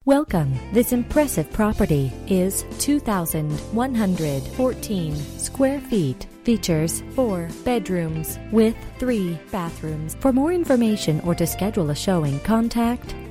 Welcome. This impressive property is 2,114 square feet. Features 4 bedrooms with 3 bathrooms. For more information or to schedule a showing, contact